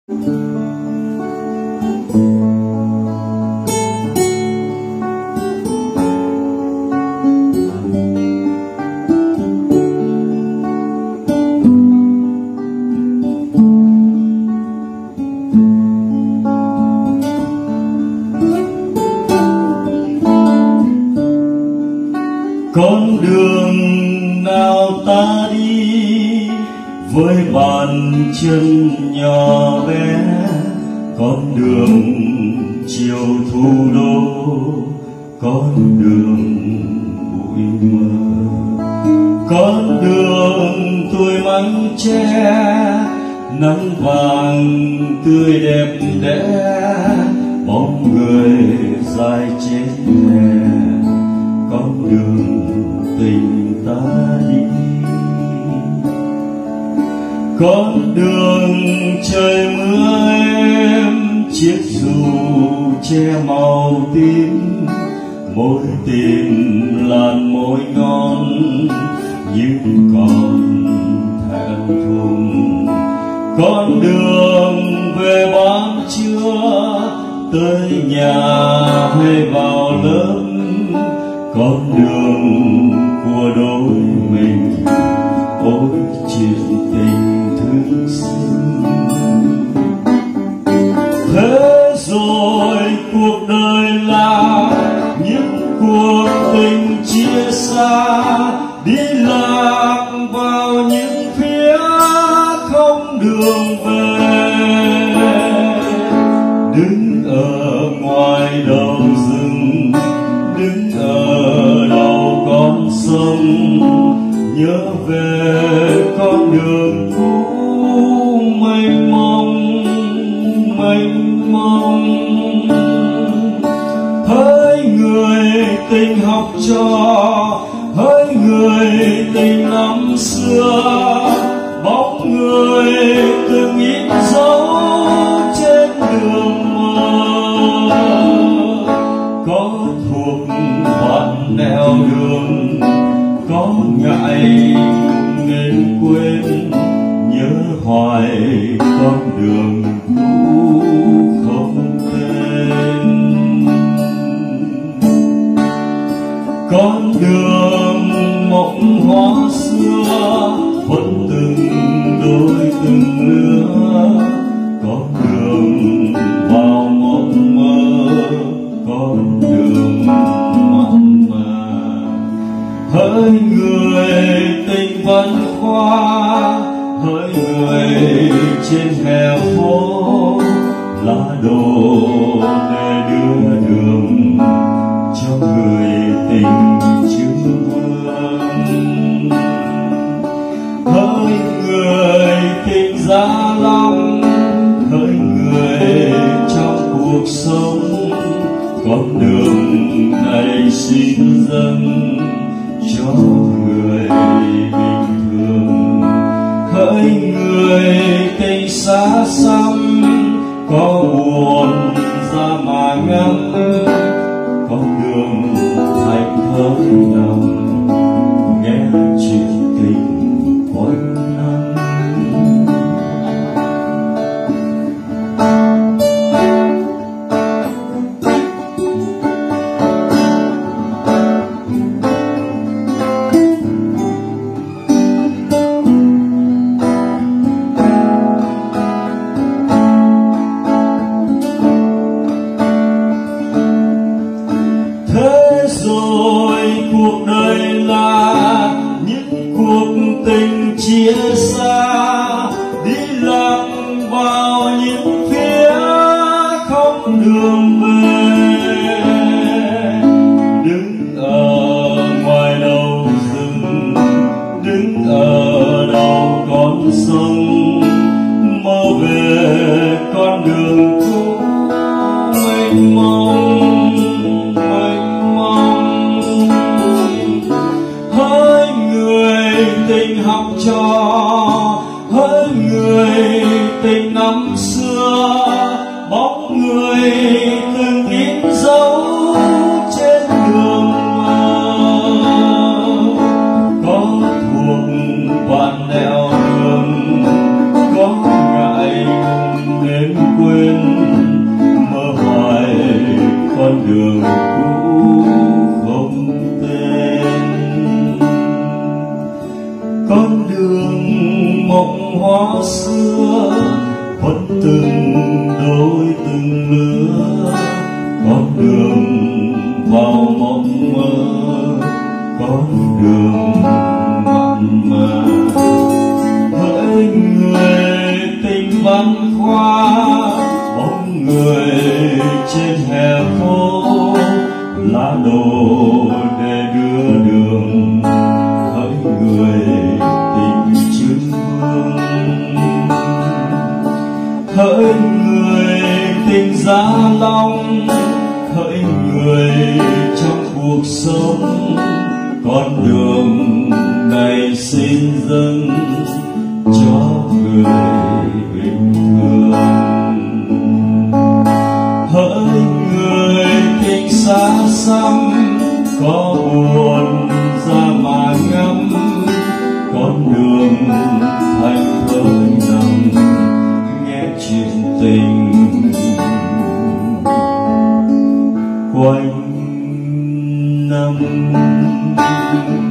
Con đường nào ta đi với bàn chân nhỏ bé, con đường chiều thủ đô, con đường bụi mờ, con đường tuổi măng tre, nắng vàng tươi đẹp đẽ, bóng người dài trên hè, con đường tình ta đi. Con đường trời mưa êm, chiếc dù che màu tím, môi tìm làn môi ngon nhưng còn thẹn thùng. Con đường về ban trưa, tới nhà hay vào lớp, con đường của đôi mình, ôi chuyện tình thương xinh. Thế rồi cuộc đời là những cuộc tình chia xa, đi lạc vào những phía không đường về. Đứng ở ngoài đầu rừng, đứng ở đầu con sông, nhớ về con đường cũ mênh mông mênh mông. Hỡi người tình học trò, hỡi người tình năm xưa, bóng người từng in dấu trên đường mơ. Có thuộc vạn nẻo đường, có ngại nên quên, nhớ hoài con đường cũ không tên. Con đường mộng hoa xưa vẫn từng đôi từng lứa, con đường vào mộng mơ, con đường mặn mà. Hỡi người tình văn khoa, hỡi người trên hè phố, lá đồ để đưa đường cho người tình chứng hương. Hỡi người tình giá lắm, hỡi người trong cuộc sống, con đường này xin dâng cho người bình thường. Hỡi người tình xa xăm, có buồn ra mà ngắm, con đường thành thơi nằm, nghe chuyện tình quanh năm. Chia xa, đi lạc vào những phía không đường về. Đứng ở ngoài đầu rừng, đứng ở đầu con sông, mơ về con đường cũ mênh mông mênh mông. Hỡi người tình học trò, hỡi người tình năm xưa, bóng người từng in dấu trên đường mơ. Có thuộc vạn nẻo đường, có ngại ngùng đường cũ không tên. Con đường mộng hoa xưa vẫn từng đôi từng lứa, con đường vào mộng mơ, con đường mặn mà. Hỡi người tình văn khoa, bóng người trên hè phố, lá đồ để đưa đường. Hỡi người tình chứng vương, hỡi người tình giá long, hỡi người trong cuộc sống, con đường này xin dâng cho người bình thường. Hỡi người tình xa xăm, có buồn ra mà ngắm, con đường thành thơi nằm nghe chuyện tình quanh năm.